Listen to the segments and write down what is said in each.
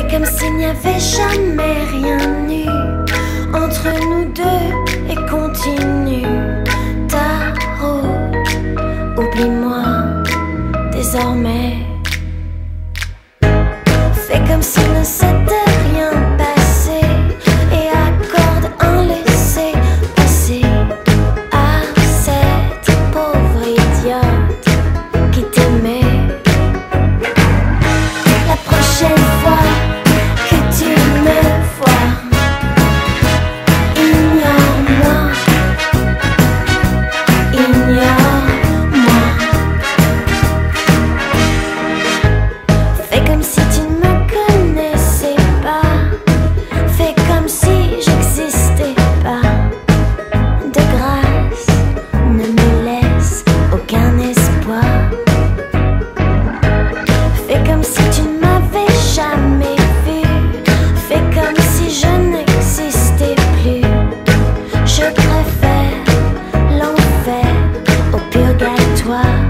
comme s'il n'y avait jamais rien eu entre nous deux et continue ta route. Oublie-moi désormais. Fais comme s'il ne s'était rien passé et accorde un laisser-passer à cette pauvre idiote qui t'aimait. La prochaine fois que tu me vois, ignore-moi, ignore-moi. Fais comme si tu ne me connaissais pas, fais comme si j'existais pas. De grâce, ne me laisse aucun espoir. Fais comme si tu ne m'avais jamais vu, fais comme si je n'existais plus. Je préfère l'enfer au purgatoire.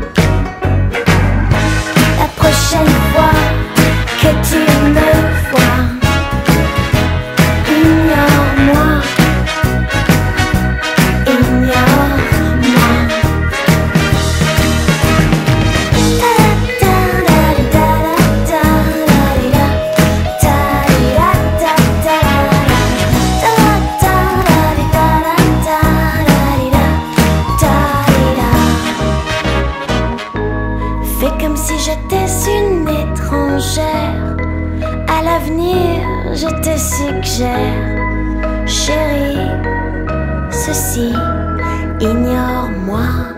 La prochaine fois que tu me vois, ignore-moi, ignore-moi. Fais comme si j'étais une étrangère. À l'avenir, je te suggère, chérie, ceci, ignore-moi.